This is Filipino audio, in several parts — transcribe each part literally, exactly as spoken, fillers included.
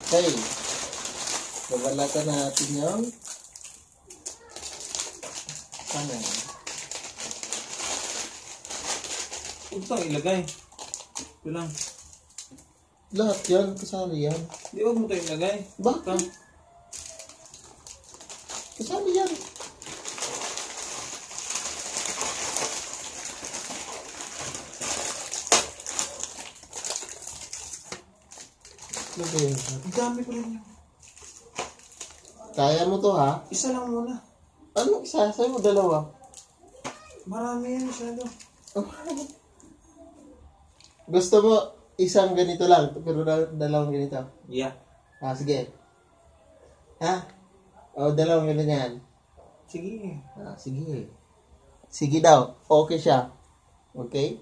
Okay. Babalatan natin yung kanan. Huwag itong ilagay. Ito lang. Lahat yan, kasali yan. Hindi, huwag mo ito ilagay. Bakit? Kasali yan. Okay. Ang dami ko rin. Kaya mo to ha? Isa lang muna. Ano isa? Sa'yo mo dalawa? Marami yan masyado. Gusto mo isang ganito lang, pero dal- dalawang ganito? Yeah. Ah, sige. Ha? O, dalawang ganyan. Sige. Ah, sige. Sige daw. Okay siya. Okay?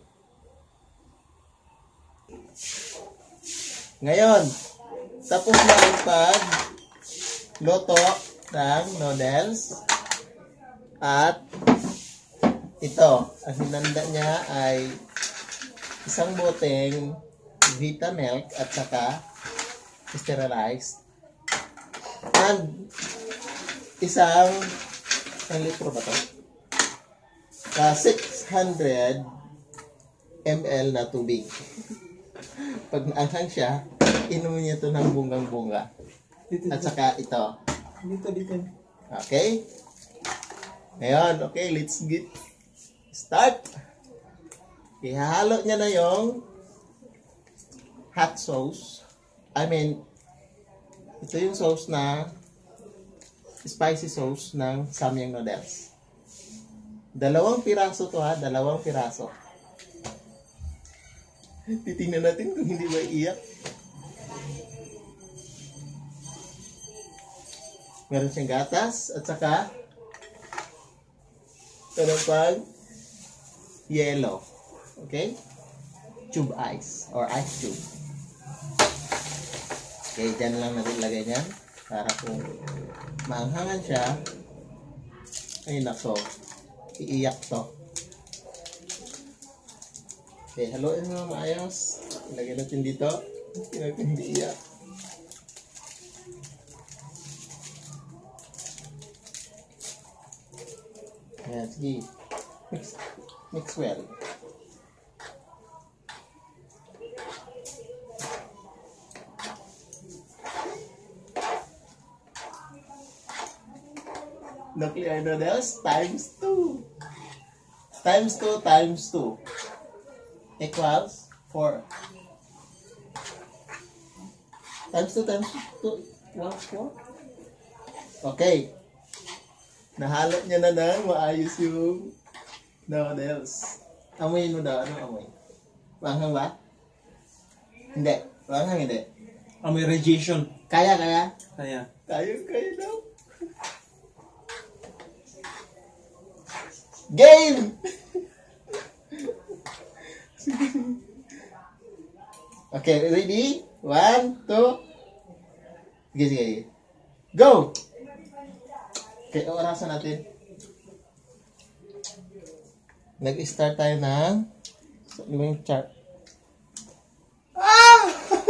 Ngayon, tapos na ang pag luto ng noodles. At ito, ang hinanda niya ay isang boteng Vitamilk at saka sterilized. And isang ang litro ba ito? Uh, six hundred milliliters na tubig. Pag naanghang siya, inumin niya ito ng bunggang-bunga. At saka ito. Dito, dito. Okay? Ngayon, okay, let's get start. Ihahalo niya na yung hot sauce. I mean, ito yung sauce na spicy sauce ng Samyang noodles. Dalawang piraso to ha, dalawang piraso. Titingnan natin kung hindi ba iiyak. Meron siyang gatas at saka meron pang yellow. Okay? Tube ice or ice tube. Okay, dyan lang natin lagay niyan para kung maanghangan siya, ay nako, iiyak to. Okay, haluin mo maayos. Ilagay natin dito. Hindi natin hindi iyak. Ayan, sige. Mix, mix well. Nuclear noodles times two. Times two times two. Equals four. Times two times two equals four. Okay. Nahalo niya na ng maayos yung noodles. Amoyin mo daw. Anong amoy? Manghang ba? Hindi. Manghang hindi. Amoy radiation. Kaya, kaya? Kaya. Kaya, kaya daw. Game! Okay, ready? One, two. Sige, sige. Go! Okay, orasan natin. Nag-start tayo ng yung chart. Ah!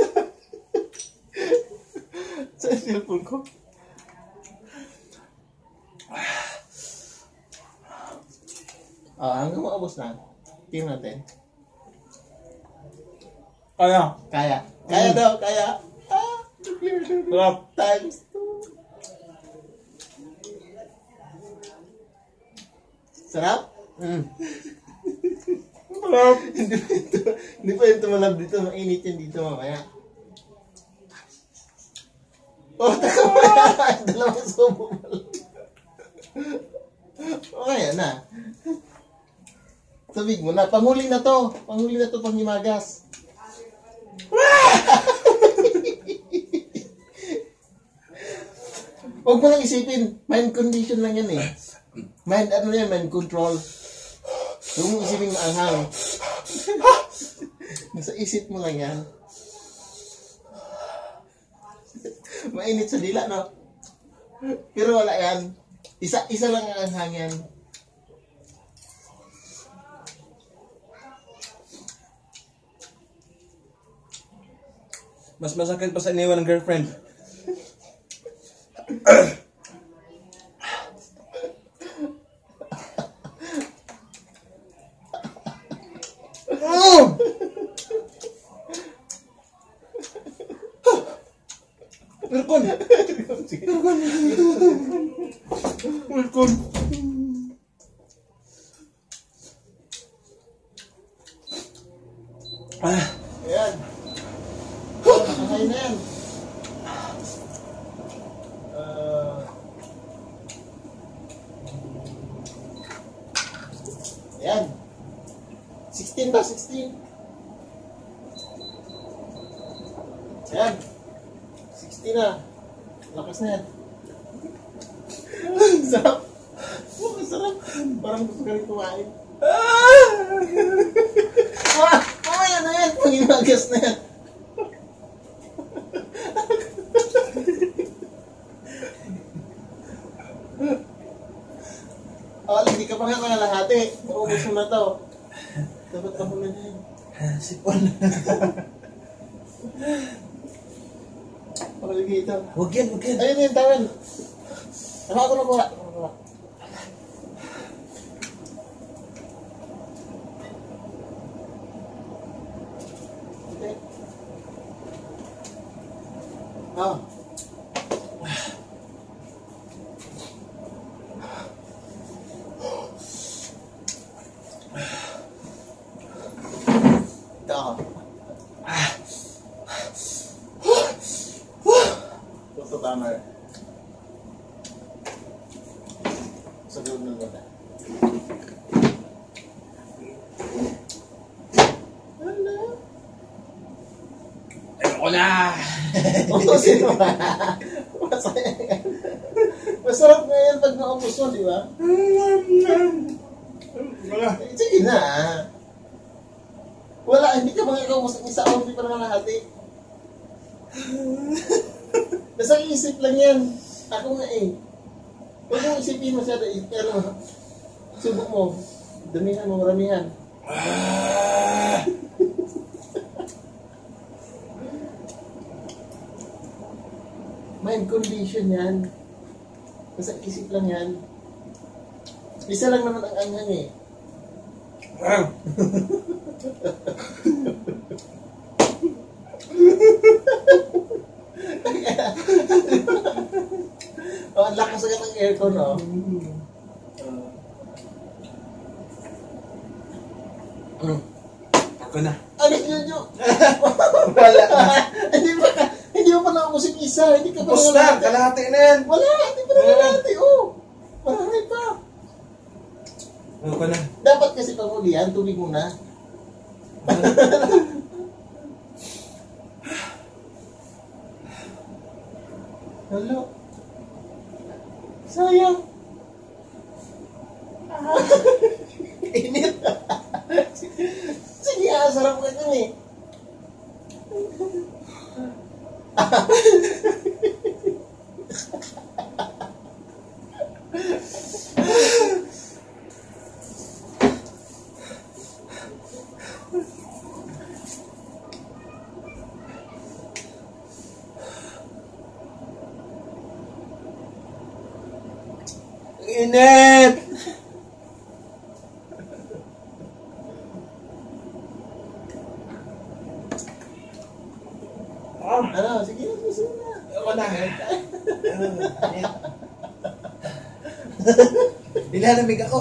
Sa cellphone ko. Oh, hanggang maubos na. Tingnan natin. Kaya. Kaya. Kaya Mm. daw, kaya. Ah, clear. Sarap. Times two. Sarap? Mm. Sarap. Hindi pa ito, hindi pa yung tumalab dito. Mainit yan dito mamaya. Oh, taka pa yan. Dalawang subo pala. Okay, yan na. Sabig mo na. Panghuli na to. Panghuli na to pang himagas. Huwag mo lang isipin. Mind condition lang yan eh. Mind, ano yan? Mind control. Huwag mo isipin maanghang. Nasa isip mo lang yan. Mainit sa dila, no? Pero wala yan. Isa, isa lang ang anghang yan. Mas masakit pa sa iniwan ng girlfriend. Oh! Aircon! Aircon! Aircon! Ah! Ayan. Okay na yan. Uh, ayan. sixteen ba? sixteen. Ayan. sixteen na. Lakas na yan. Sarap. Oh, sarap. Parang gusto ka rin kumain. Ah! Mamaya na yan. Pangimagas na yan. Oh, hindi ka pa nga kalahati. Maubos mo na to. Dapat ka muna na yan. Sipon. Pakalagay ito. Huwag yan, huwag yan. Ayun yun, tawin. Ano ako na kuha? Ano ako na okay. Oh. Ito. Gusto tama rin. Sa gawin ng mata. Hello? Ayoko na! Oo, sino ba? Masaya yan. Masarap nga yan pag naubos mo, di ba? Wala. Eh, sige na. Wala, hindi ka mga ikaubos ng isa o hindi pa naman lahati. Nasa isip lang yan. Ako nga eh. Huwag mong isipin masyado eh. Pero, subok mo. Damihan mo, maramihan. Mind condition yan. Nasa isip lang yan. Isa lang naman ang anghang eh. Wow. Oh, ang lakas agad ng aircon, oh. Uh. Ako na. Alis nyo nyo! Wala na. Hindi pa ka, hindi mo pa naubos yung isa. Hindi ka pa Bus na, kalahati na yan. Wala, hindi pa naman natin, oh. Marami pa. Ako na. Dapat kasi pag ulihan, tubig muna. Hello? Sayang. Ah. Init. Sige, ah, sarap ka dyan eh. Init! Oh, ano, sige, sige na. Ako na. Nilalamig ako.